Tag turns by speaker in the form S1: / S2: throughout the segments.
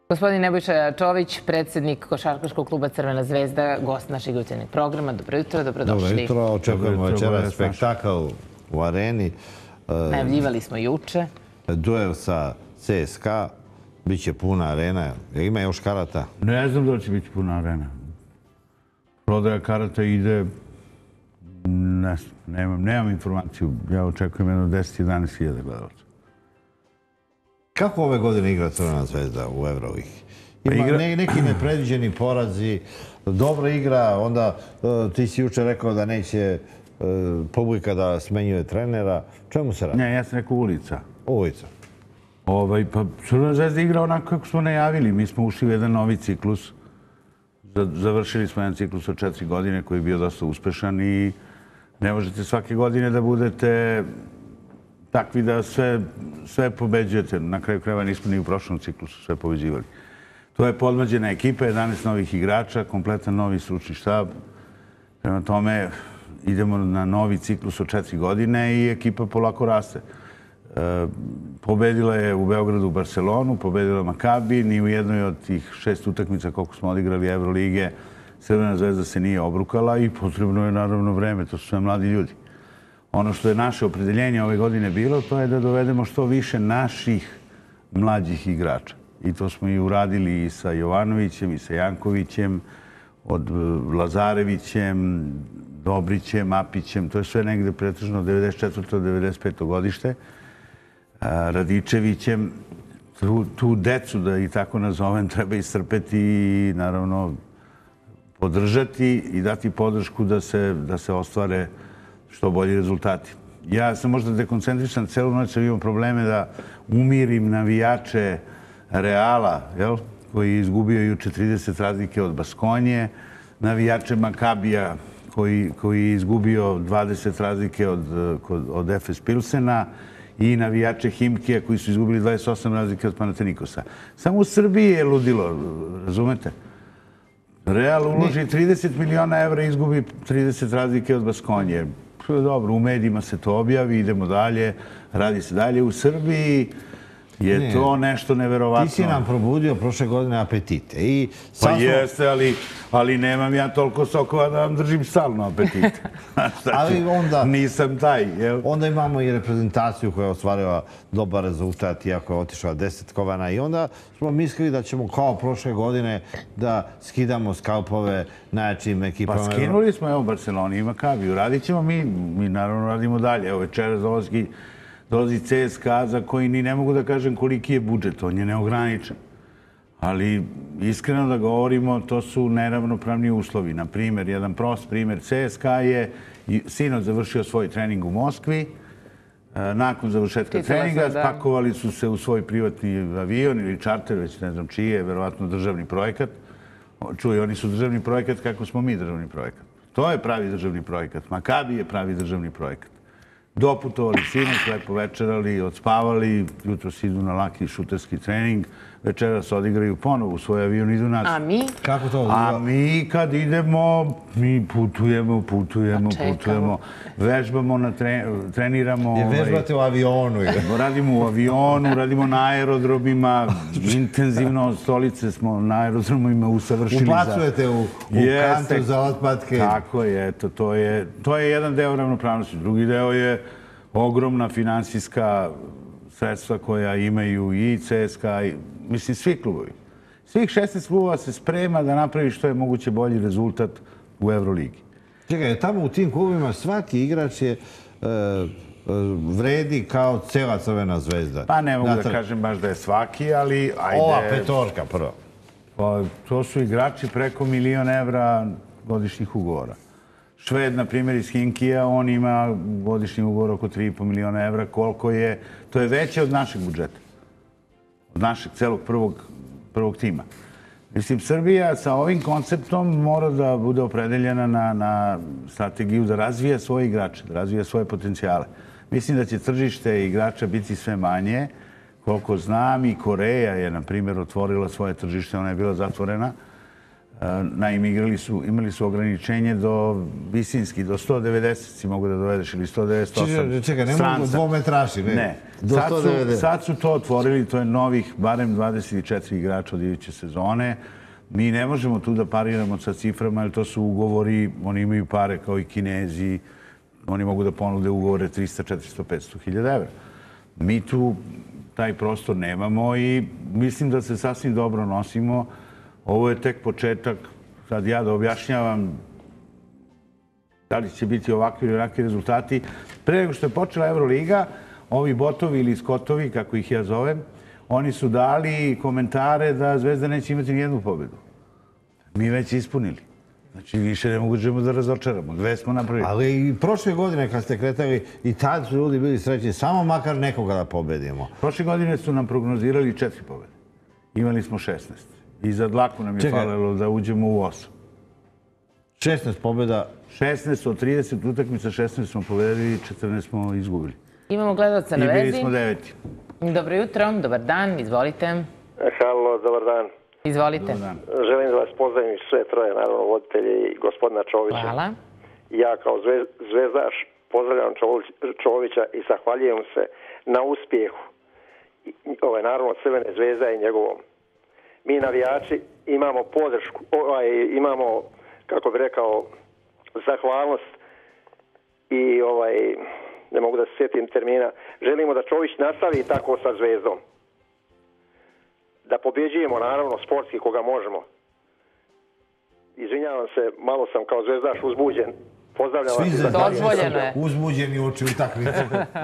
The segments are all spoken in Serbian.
S1: Gospodin Nebojša Čović, predsjednik Košarkaškog kluba Crvena zvezda, gost našeg jutarnjeg programa. Dobro jutro, dobrodošli.
S2: Dobro jutro, očekujemo večeras spektakl u areni.
S1: Najavljivali smo juče.
S2: Duel sa CSKA, bit će puna arena. Ima još karata?
S3: Ne znam da će biti puna arena. Prodaja karata ide, ne znam, nemam informaciju. Ja očekujem jedno 10-11 hiljada gledalaca.
S2: Kako ove godine igra Crvena zvezda u Euroligi? Ima neki nepredviđeni porazi, dobra igra, onda ti si juče rekao da neće publika da smenjuje trenera. Čemu se radi?
S3: Ne, ja sam rekao ulica.
S2: Ulica.
S3: Pa Crvena zvezda igra onako kako smo najavili. Mi smo ušli u jedan novi ciklus. Završili smo jedan ciklus od 4 godine koji je bio dosta uspešan i ne možete svake godine da budete takvi da sve pobeđujete. Na kraju krajeva nismo ni u prošlom ciklusu sve pobeđivali. To je podmlađena ekipa, 11 novih igrača, kompletan novi stručni štab. Prema tome idemo na novi ciklus od 4 godine i ekipa polako raste. Pobedila je u Beogradu Barcelonu, pobedila Makabi, ni u jednoj od tih 6 utakmica koliko smo odigrali Evrolige Crvena zvezda se nije obrukala i potrebno je naravno vreme, to su sve mladi ljudi. Ono što je naše opredeljenje ove godine bilo, to je da dovedemo što više naših mlađih igrača. I to smo i uradili i sa Jovanovićem, i sa Jankovićem, od Lazarevićem, Dobrićem, Apićem. To je sve negde pretežno 94. 95. godište. Radičevićem. Tu decu, da i tako nazovem, treba iscrpeti i naravno podržati i dati podršku da se ostvare što bolji rezultati. Ja sam možda dekoncentrisan, celu noć sam imao probleme da umirim navijače Reala, koji je izgubio juče 30 razlike od Baskonje, navijače Makabija koji je izgubio 20 razlike od Efes Pilsena i navijače Himkija koji su izgubili 28 razlike od Panatenikosa. Samo u Srbiji je ludilo, razumete? Real uloži 30 miliona evra i izgubi 30 razlike od Baskonje. Dobro, u medijima se to objavi, idemo dalje, radi se dalje. U Srbiji je to nešto neverovatno.
S2: Ti si nam probudio prošle godine apetite.
S3: Pa jeste, ali nemam ja toliko sokova da vam držim stalno apetite. Nisam taj.
S2: Onda imamo i reprezentaciju koja je ostvarila dobar rezultat, iako je otišla 10 kovana. I onda smo mislili da ćemo kao prošle godine da skidamo skalpove najjačim ekipama.
S3: Pa skinuli smo, evo, Barceloni i Makabiju. Radit ćemo mi naravno radimo dalje. Evo, večeras dolazi CSKA za koji ni ne mogu da kažem koliki je budžet, on je neograničen. Ali iskreno da govorimo, to su neravnopravni uslovi. Na primjer, jedan prost primjer, CSKA je sinoć završio svoj trening u Moskvi. Nakon završetka treninga spakovali su se u svoj privatni avion ili čarter, već ne znam čiji je, verovatno državni projekat. Čuj, oni su državni projekat kako smo mi državni projekat. To je pravi državni projekat. Makabi je pravi državni projekat. Doputovali sinoć, lepo večerali, odspavali, jutro se idu na laki šuterski trening, večeras odigraju ponovo u svoj avion, idu nas.
S1: A mi?
S2: Kako to?
S3: A mi kad idemo, mi putujemo, vežbamo, treniramo.
S2: Je vežbate u avionu?
S3: Radimo u avionu, radimo na aerodromima, intenzivno stolice smo na aerodromima usavršili.
S2: Upacujete u kantu za otpadke.
S3: Tako je, eto, to je jedan deo ravnopravnosti. Drugi deo je ogromna finansijska sredstva koja imaju i CSKA, mislim svi klubovi. Svih 16 klubova se sprema da napravi što je moguće bolji rezultat u Euroligi.
S2: Čekaj, tamo u tim klubima svaki igrač je vredi kao cela Crvena zvezda.
S3: Pa ne mogu da kažem baš da je svaki, ali ajde.
S2: Ova petorka prvo.
S3: Pa to su igrači preko 1 milion evra godišnjih ugovora. Šved, na primjer, iz Hinkija, on ima godišnji ugovor oko 3,5 miliona evra. Koliko je? To je veće od našeg budžeta. Od našeg celog prvog tima. Mislim, Srbija sa ovim konceptom mora da bude opredeljena na strategiju da razvija svoje igrače, da razvija svoje potencijale. Mislim da će tržište igrača biti sve manje. Koliko znam, i Koreja je, na primjer, otvorila svoje tržište, ona je bila zatvorena. Naime, imali su ograničenje do visinski, do 190 si mogu da dovedeš ili 198.
S2: Čekaj, ne mogu dvometraši, ne?
S3: Ne.
S2: Do 190.
S3: Sad su to otvorili, to je novih, barem 24 igrača od iduće sezone. Mi ne možemo tu da pariramo sa ciframa, jer to su ugovori, oni imaju pare kao i Kinezi, oni mogu da ponude ugovore 300, 400, 500 hiljada evra. Mi tu taj prostor nemamo i mislim da se sasvim dobro nosimo. Ovo je tek početak, sad ja da objašnjavam da li će biti ovakvi ili onakvi rezultati. Pre nego što je počela Euroliga, ovi botovi ili skotovi, kako ih ja zovem, oni su dali komentare da Zvezda neće imati nijednu pobedu. Mi već ispunili. Znači, više ne možemo da razočaramo. 2 smo napravili.
S2: Ali i prošle godine kad ste kretali, i tad su ljudi bili srećni, samo makar nekoga da pobedimo.
S3: Prošle godine su nam prognozirali 4 pobede. Imali smo 16. I za dlaku nam je falilo da uđemo u 8.
S2: 16 pobjeda.
S3: 16 od 30 utakmica, 16 smo povedali, 14 smo izgubili.
S1: Imamo gledalca na vezi.
S3: I bili smo 9.
S1: Dobro jutro, dobar dan, izvolite.
S4: Halo, dobar dan.
S1: Izvolite.
S4: Želim da vas pozdravim sve troje, naravno, voditelji i gospodina Čovića.
S1: Hvala.
S4: Ja kao zvezdaš pozdravljam Čovića i zahvaljujem se na uspjehu. Naravno, Crvene zvezda i njegovom. Mi navijači imamo podršku, imamo, kako bi rekao, zahvalnost i ne mogu da se sjetim termina. Želimo da Čović nastavi tako sa Zvezdom. Da pobjeđujemo, naravno, sportski koga možemo. Izvinjavam se, malo sam kao zvezdaš uzbuđen. Pozdravljam vas.
S1: Dozvoljeno je.
S2: Uzbuđeni oči utakmice.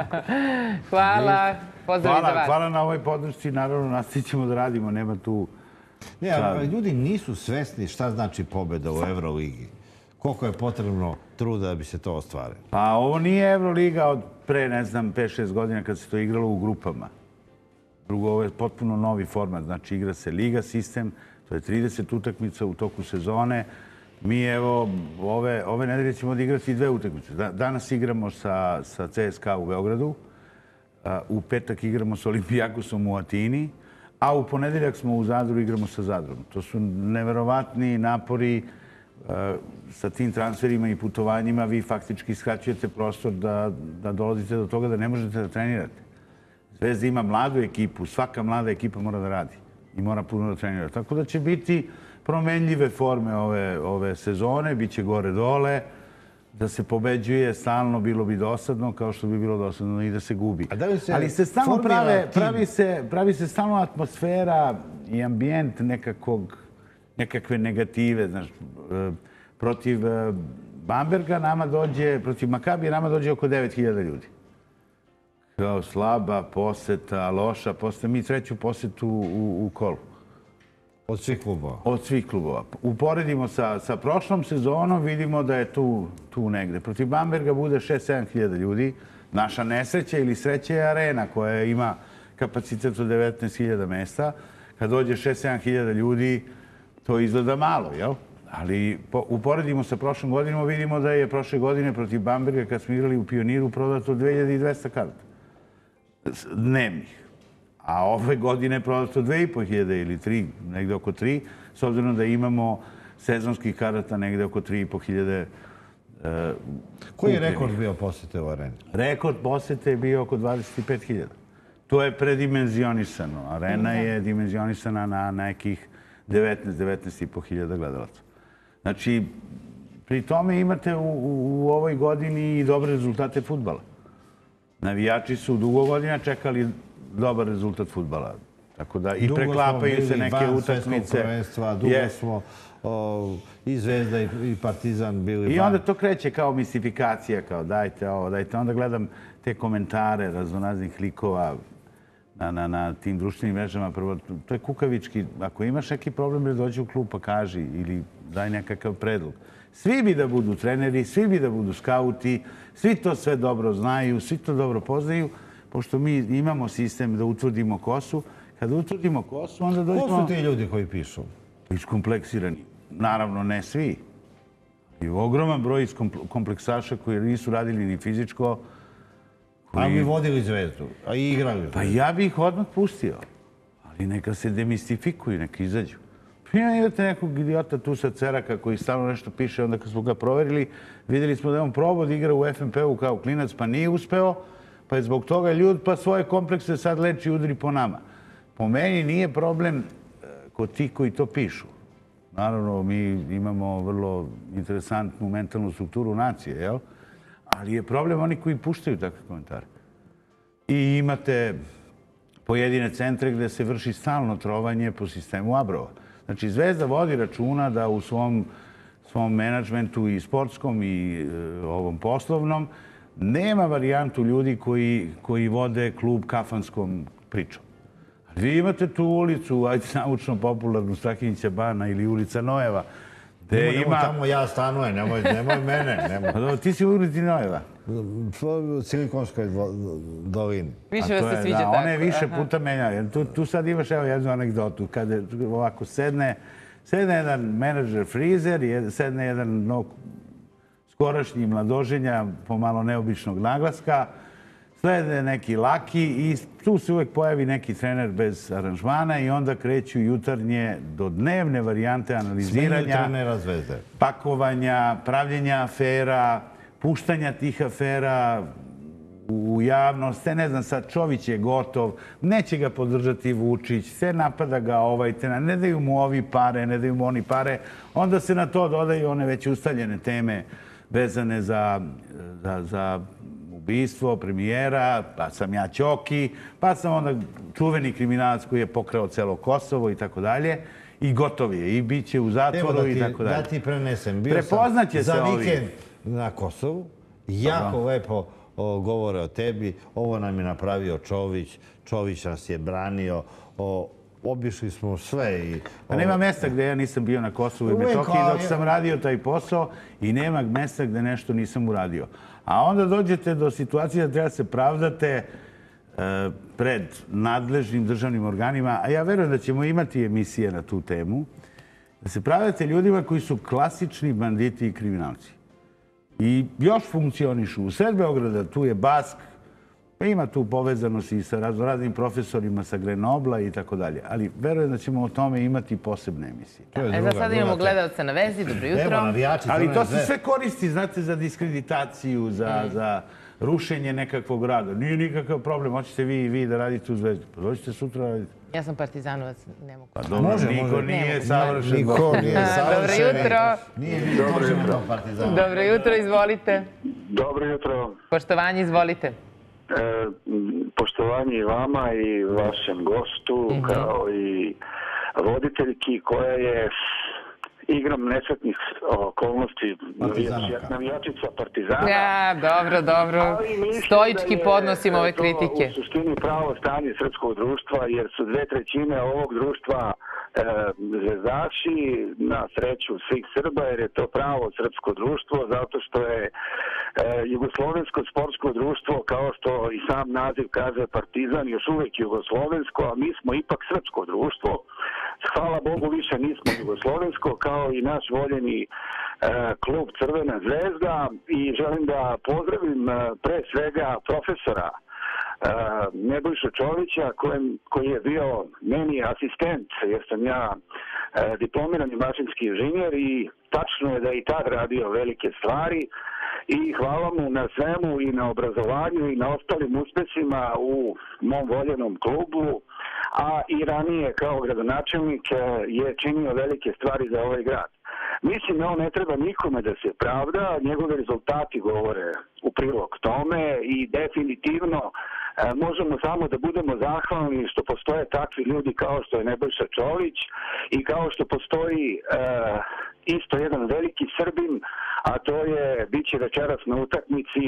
S1: Hvala. Pozdrav za vas.
S3: Hvala na ovoj podršci. Naravno, nastavit ćemo da radimo. Nema tu...
S2: Ljudi nisu svesni šta znači pobjeda u Euroligi. Koliko je potrebno truda da bi se to ostvarilo?
S3: Pa ovo nije Euroliga od pre, ne znam, 5-6 godina kad se to igralo u grupama. Drugo, ovo je potpuno novi format. Znači, igra se liga, sistem, to je 30 utakmica u toku sezone. Mi, evo, ove nedelje ćemo odigrati 2 utakmice. Danas igramo sa CSKA u Beogradu, u petak igramo sa Olimpijakosom u Atini, a u ponedeljak smo u Zadru, igramo sa Zadrom. To su neverovatni napori. Sa tim transferima i putovanjima vi faktički skraćujete prostor da dolazite do toga da ne možete da trenirate. Zvezda ima mladu ekipu, svaka mlada ekipa mora da radi i mora puno da trenira. Tako da će biti promenljive forme ove sezone, bit će gore-dole, da se pobeđuje stalno, bilo bi dosadno, kao što bi bilo dosadno i da se gubi. Ali se stalno pravi se stalno atmosfera i ambijent nekakve negative. Protiv Bamberga nama dođe, protiv Makabija nama dođe oko 9.000 ljudi. Kao slaba poseta, loša poseta. Mi 3. posetu u kolu.
S2: Od svih klubova?
S3: Od svih klubova. Uporedimo sa prošlom sezonom, vidimo da je tu negde. Protiv Bamberga bude 6-7.000 ljudi. Naša nesreća ili sreća je arena koja ima kapacitet od 19.000 mesta. Kad dođe 6-7.000 ljudi, to izgleda malo, jel? Ali uporedimo sa prošlom godinom, vidimo da je prošle godine protiv Bamberga, kad smo igrali u Pioniru, prodato 2200 karata dnevnih. A ove godine je prodato 2500 ili 3, negde oko 3, s obzirom da imamo sezonskih karata negde oko 3500.
S2: Koji je rekord bio posete u areni?
S3: Rekord posete je bio oko 25.000. To je predimenzionisano. Arena je dimenzionisana na nekih 19.500 gledalaca. Znači, pri tome imate u ovoj godini i dobre rezultate fudbala. Navijači su dugo godina čekali dobar rezultat fudbala. Tako da i preklapaju se neke utakmice.
S2: Dugo smo i Zvezda i Partizan bili van.
S3: I onda to kreće kao mistifikacija, kao dajte ovo, dajte. Onda gledam te komentare raznoraznih likova na tim društvenim mrežama. Prvo, to je kukavički. Ako imaš neki problem, dođi u klub pa kaži ili daj nekakav predlog. Svi bi da budu treneri, svi bi da budu skauti, svi to sve dobro znaju, svi to dobro poznaju, pošto mi imamo sistem da utvrdimo kosu. Kad utvrdimo kosu, onda dođemo...
S2: Ko su ti ljudi koji pišu?
S3: Iskompleksirani. Naravno, ne svi. I ogroman broj kompleksaša koji nisu radili ni fizičko.
S2: A bi vodili Zvezdu, a i igrali.
S3: Pa ja bih ih odmah pustio. Ali neka se demistifikuju, neka izađu. Imate nekog idiota tu sa Ceraka koji stalno nešto piše, onda kad smo ga proverili, vidjeli smo da je on probao da igra u FNP-u kao klinac, pa nije uspeo, pa je zbog toga ljud, pa svoje komplekse sad leči i udri po nama. Po meni nije problem kod tih koji to pišu. Naravno, mi imamo vrlo interesantnu mentalnu strukturu nacije, jel? Ali je problem oni koji puštaju takve komentare. I imate pojedine centre gde se vrši stalno trovanje po sistemu Abrova. Znači, Zvezda vodi računa da u svom menadžmentu i sportskom i ovom poslovnom nema varijantu ljudi koji vode klub kafanskom pričom. Vi imate tu ulicu, ajde naučno popularnu, Strahinjića bana ili ulica Nojeva, gde ima...
S2: Tamo ja stanujem, nemoj mene.
S3: Ti si u ulici Nojeva?
S2: U Silikonskoj dolini.
S1: Više vas se sviđa tako.
S3: Ona je više puta menjala. Tu sad imaš jednu anegdotu. Kada ovako sedne jedan menadžer frizer, sedne jedan skorašnji mladoženja, pomalo neobičnog naglaska, slede neki laki i tu se uvek pojavi neki trener bez aranžmana i onda kreću jutarnje do dnevne varijante analiziranja, pakovanja, pravljenja afera, puštanja tih afera u javnost. Ne znam, sad Čović je gotov, neće ga podržati Vučić, se napada ga ne daju mu ovi pare, ne daju mu oni pare. Onda se na to dodaju one već ustaljene teme vezane za ubistvo premijera, pa sam ja Ćoki, pa sam onda čuveni kriminalac koji je pokrao celo Kosovo i tako dalje. I gotov je, i bit će u zatvoru i tako dalje.
S2: Da ti prenesem. Bio
S3: sam
S2: za vikend na Kosovu. Jako lepo govore o tebi. Ovo nam je napravio Čović. Čović nas je branio. Obišli smo sve.
S3: Nema mesta gde ja nisam bio na Kosovu i Metohiji dok sam radio taj posao i nema mesta gde nešto nisam uradio. A onda dođete do situacije da treba se pravdate pred nadležnim državnim organima, a ja verujem da ćemo imati emisije na tu temu, da se pravdate ljudima koji su klasični banditi i kriminalci. I još funkcionišu. U sred Beograda tu je Bask, pa ima tu povezanost i sa raznim profesorima sa Grenobla i tako dalje. Ali verujem da ćemo o tome imati posebne emisije.
S1: Za sada imamo gledalce na vezi, dobro jutro.
S3: Ali to se sve koristi, znate, za diskreditaciju, za rušenje nekakvog rada. Nije nikakav problem. Hoćete vi i vi da radite u Zvezdi. Pa dođite sutra raditi.
S1: Ja sam partizanovac, ne mogu.
S3: Pa dobro, niko nije savršen.
S2: Niko nije savršen.
S1: Dobro jutro.
S2: Dobro jutro, partizanovac.
S1: Dobro jutro, izvolite.
S5: Dobro jutro.
S1: Poštovanje, izvolite.
S5: Poštovanje i vama i vašem gostu, kao i voditeljki koja je igrom nesretnih okolnosti navijačica Partizana.
S1: Ja, dobro. Stoički podnosim ove kritike.
S5: U suštini pravo stanje srpskog društva, jer su 2/3 ovog društva zvezdaši, na sreću svih Srba, jer je to pravo srpsko društvo, zato što je jugoslovensko sportsko društvo, kao što i sam naziv kaže Partizan, još uvek jugoslovensko, a mi smo ipak srpsko društvo. Hvala Bogu, više nismo jugoslovensko, kao i naš voljeni klub Crvena zvezda, i želim da pozdravim pre svega profesora Nebojšu Čovića, koji je bio meni asistent, jer sam ja diplomirani mašinski inženjer i tačno je da je i tad radio velike stvari, i hvala mu na svemu i na obrazovanju i na ostalim uspesima u mom voljenom klubu, a i ranije kao gradonačelnik je činio velike stvari za ovaj grad. Mislim da on ne treba nikome da se pravda, njegove rezultati govore u prilog tome i definitivno možemo samo da budemo zahvalni što postoje takvi ljudi kao što je Nebojša Čović i kao što postoji isto jedan veliki Srbin, a to je, bit će večeras na utakmici,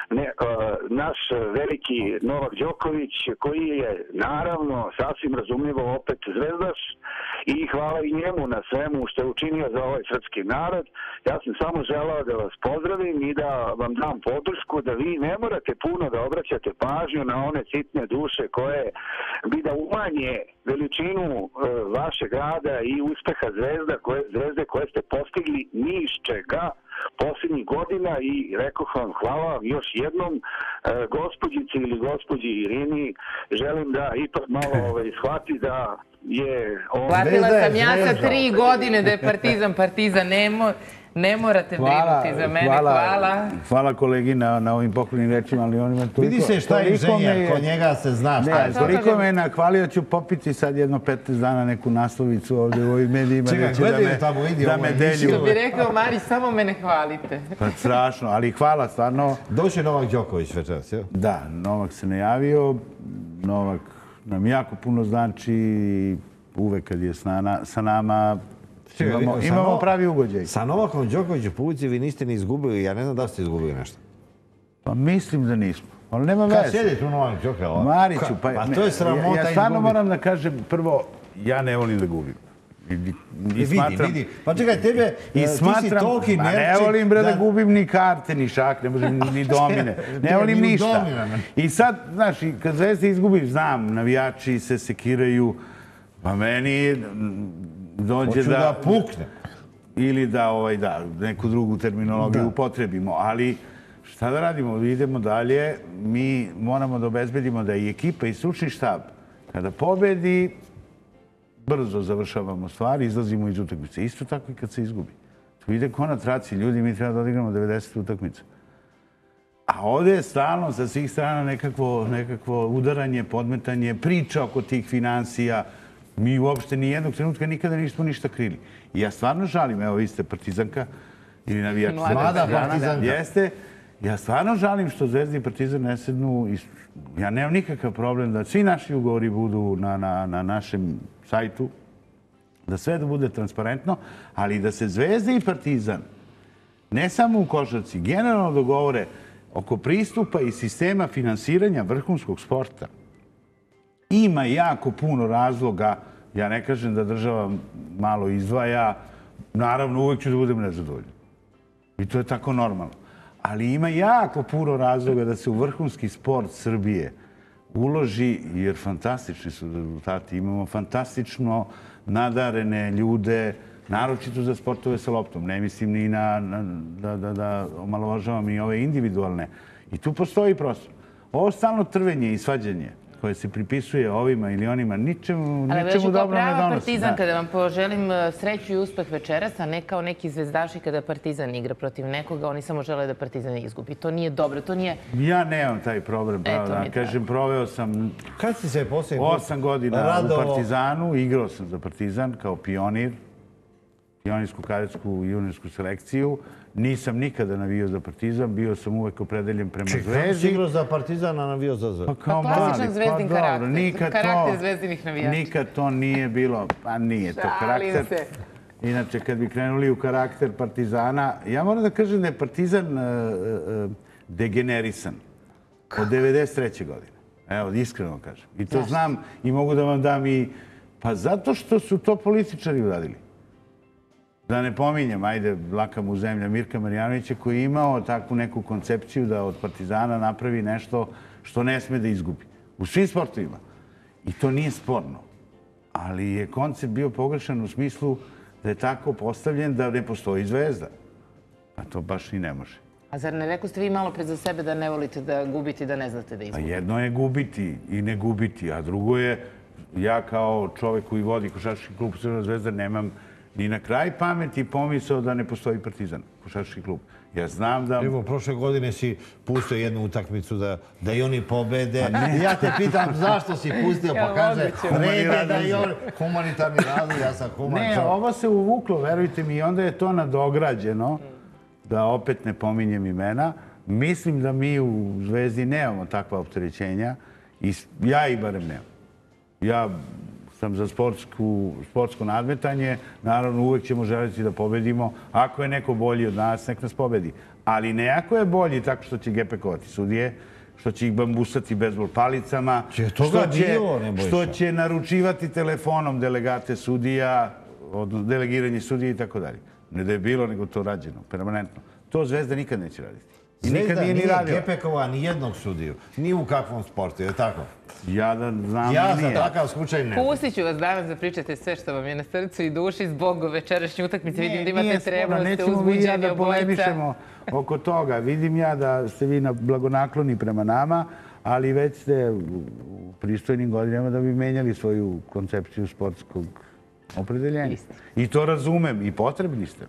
S5: naš veliki Novak Đoković, koji je naravno sasvim razumljivo opet zvezdaš, i hvala i njemu na svemu što je učinio za ovaj srpski narod. Ja sam samo želao da vas pozdravim i da vam dam podršku da vi ne morate puno da obraćate pažnju na one sitne duše koje bi da umanje veličinu vašeg rada i uspeha zvezde koje ste postigli ni iz čega posljednjih godina, i rekao vam hvala vam još jednom. Gospođici ili gospođi Irini želim da ipak malo shvati da je...
S1: Platila sam ja sa 3 godine da je Partizan. Ne morate brinuti za mene. Hvala.
S3: Hvala kolegi na ovim pohvalnim rečima, ali on ima toliko...
S2: Vidi se šta je inženjer, kod njega se zna šta je.
S3: Toliko me nahvalio, ću popiti sad jedno 15 dana neku naslovicu ovdje u ovim medijima.
S2: Čekaj, gledaju tamo, vidi ovo emisiju.
S1: Što bi rekao Marić, samo me ne hvalite.
S3: Pa strašno, ali hvala stvarno.
S2: Doće Novak Đoković večeras, jel?
S3: Da, Novak se najavio. Novak nam jako puno znači. Uvek kad je sa nama... Imamo pravi ugođaj.
S2: Sa Novakom Đokovićem po ulici vi niste ni izgubili, ja ne znam da ste izgubili nešto.
S3: Pa mislim da nismo, ali nema veze.
S2: Kad sjedi tu Novak Đoković?
S3: Mariću,
S2: pa to je sramota izgubiti.
S3: Ja stvarno moram da kažem, prvo, ja ne volim da gubim.
S2: Vidi. Pa čekaj, tebe, ti si toliki nerčik...
S3: Ne volim bre da gubim ni karte, ni šak, ne možem ni domine. Ne volim ništa. I sad, znaš, kad Zvezda izgubi, znam, navijači se sekiraju, pa meni dođe
S2: hoću da pukne.
S3: Ili da neku drugu terminologiju upotrebimo, ali šta da radimo? Idemo dalje, mi moramo da obezbedimo da i ekipa i stručni štab, kada pobedi, brzo završavamo stvari, izlazimo iz utakmice. Isto tako i kad se izgubi. Tu ide ko na traci, ljudi, mi treba da odigramo 90 utakmica. A ovdje je stalno sa svih strana nekakvo udaranje, podmetanje, priča oko tih financija. Mi uopšte ni jednog trenutka nikada nismo ništa krili. I ja stvarno žalim, evo vi ste Partizanka ili navijač
S2: Mlada Partizanka.
S3: Jeste. Ja stvarno žalim što Zvezda i Partizan ne sednu. Ja nemam nikakav problem da svi naši ugovori budu na našem sajtu, da sve da bude transparentno, ali da se Zvezda i Partizan ne samo u košarci, generalno dogovore oko pristupa i sistema finansiranja vrhunskog sporta. Ima jako puno razloga, ja ne kažem da država malo izdvaja, naravno uvek ću da budem nezadovoljan. I to je tako normalno. Ali ima jako puno razloga da se u vrhunski sport Srbije uloži, jer fantastični su rezultati. Imamo fantastično nadarene ljude, naročito za sportove sa loptom. Ne mislim ni da omalovažavam i ove individualne. I tu postoji prostor. Ovo stalno trvenje i svađanje koje se pripisuje ovima ili onima, ničemu dobro ne donosi.
S1: Ali prava Partizan, kada vam poželim sreću i uspeh večeras, a ne kao neki zvezdaši kada Partizan igra protiv nekoga, oni samo žele da Partizan izgubi. To nije dobro, to nije...
S3: Ja nemam taj problem, pravo da kažem, proveo sam 8 godina u Partizanu, igrao sam za Partizan kao pionir, pionirsku, kadetsku i juniorsku selekciju. Nisam nikada navio za Partizan, bio sam uvek opredeljen prema Zvezdi.
S2: Kako si igrao za Partizan, a navio za Zvezdu?
S1: Pa klasičan Zvezdin karakter. Karakter Zvezdinih navijača.
S3: Nikad to nije bilo, pa nije to karakter. Inače, kad bi krenuli u karakter Partizana, ja moram da kažem da je Partizan degenerisan od 93. godine. Evo, iskreno kažem. I to znam i mogu da vam dam i... Pa zato što su to političari uradili. Da ne pominjem, ajde, laka mu zemlja, Mirka Marjanovića, koji je imao takvu neku koncepciju da od Partizana napravi nešto što ne sme da izgubi. U svim sportovima. I to nije sporno. Ali je koncept bio pogrešan u smislu da je tako postavljen da ne postoji Zvezda. A to baš i ne može.
S1: A zar ne rekao ste vi malo pred za sebe da ne volite da gubite i da ne znate da izgubite?
S3: A jedno je gubiti i ne gubiti, a drugo je, ja kao čovek koji vodi košarkaški klub Crvena Zvezda nemam ni na kraj pameti pomisao da ne postoji Partizan, košarkaški klub. Ja znam da...
S2: Evo, prošle godine si pustio jednu utakmicu da i oni pobede. Ja te pitam zašto si pustio, pa kaže red da i oni humanitarni razlog, ja sam humanitarni.
S3: Ne, ovo se uvuklo, verujte mi, i onda je to nadograđeno, da opet ne pominjem imena. Mislim da mi u Zvezdi nemamo takva opterećenja i ja ih barem nemam. Ja sam za sportsko nadmetanje. Naravno, uvek ćemo želiti da pobedimo. Ako je neko bolji od nas, nek nas pobedi. Ali ne ako je bolji tako što će gepekovati sudije, što će ih bambusati bejzbol palicama, što će naručivati telefonom delegate sudija, delegiranje sudija i tako dalje. Ne da je bilo, nego to rađeno, permanentno. To Zvezda nikad neće raditi.
S2: Zvezda nije gepekova ni jednog sudiju, ni u kakvom sportu, je li tako?
S3: Ja da znam, nije.
S2: Ja za takav slučaj ne.
S1: Pustit ću vas danas da pričate sve što vam je na srcu i duši zbog večerašnje utakmice. Vidim da imate trebno, da ste uzbuđeni obojica.
S3: Polemišemo oko toga. Vidim ja da ste vi blagonakloni prema nama, ali već ste u pristojnim godinama da bi menjali svoju koncepciju sportskog opredeljenja. I to razumem i potrebni ste.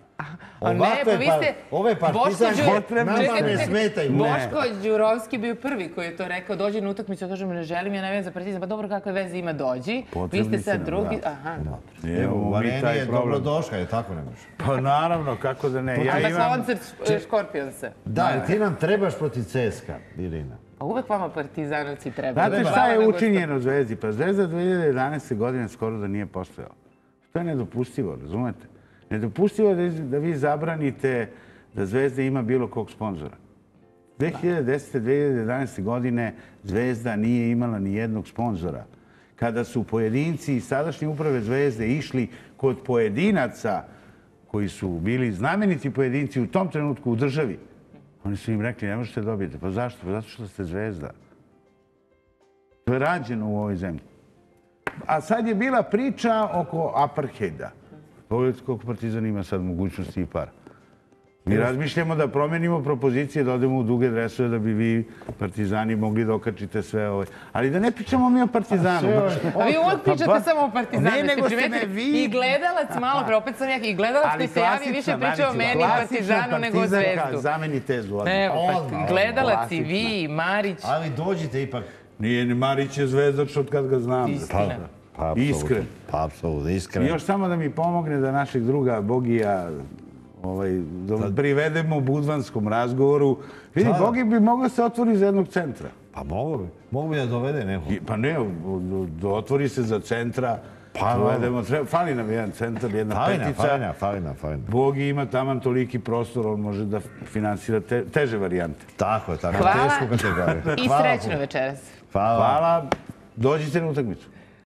S2: Ove partizanke nama ne smetaju.
S1: Boško Đurovski bio prvi koji je to rekao, dođi na utakmicu, ja kažem, ne želim, ja ne vem za Partizan, pa dobro, kakve veze ima, dođi. Vi ste sad drugi, aha, dobro.
S2: Evo, Vareni je dobrodošla, je tako ne može?
S3: Pa naravno, kako da ne.
S1: A za koncert Škorpionsa.
S2: Da, ti nam trebaš protiv CSKA, Irina.
S1: A uvek vama partizanovci treba.
S3: Znate šta je učinjeno Zvezdi? Pa Zvezda 2011. godine skoro da nije postojala. To je nedopustivo, razumete? Nedopustivo je da vi zabranite da Zvezda ima bilo kog sponzora. 2010. 2011. godine Zvezda nije imala ni jednog sponzora. Kada su pojedinci iz sadašnje uprave Zvezde išli kod pojedinaca koji su bili znameniti pojedinci u tom trenutku u državi, oni su im rekli, ne možete dobiti. Pa zašto? Pa zato što ste Zvezda. To je rađeno u ovoj zemlji. A sad je bila priča oko apartheida. Pogledajte koliko Partizan ima sad mogućnosti i para. Mi razmišljamo da promenimo propozicije, da odemo u duge dresove da bi vi Partizani mogli da okačite sve ovo. Ali da ne pričamo mi o Partizanu.
S1: A vi uvijek pričate samo o Partizanu.
S3: Ne, nego ste me vi...
S1: I gledalac, malo pre, opet sam i gledalac koji se javi više priča o meni i Partizanu nego o Zvezdu.
S3: Zameni tezu.
S1: Gledalac i vi, i Marić.
S2: Ali dođite ipak.
S3: Nije ni Marić je zvezdač od kad ga znam.
S1: Istina.
S3: Iskren.
S2: Pa, apsolutno, iskren.
S3: I još samo da mi pomogne da našeg druga Bogija da privedemo u budvanskom razgovoru. Vidi, Bogi bi mogao se otvori za jednog centra.
S2: Pa mogu bi. Mogu bi da dovede nekog.
S3: Pa ne, otvori se za centra. Fali nam jedan centar, jedna petica.
S2: Falina.
S3: Bogi ima taman toliki prostor, on može da finansira teže varijante.
S2: Tako je, tako.
S1: Hvala i srećno večeras.
S2: Hvala.
S3: Hvala. Dođite na utakmicu.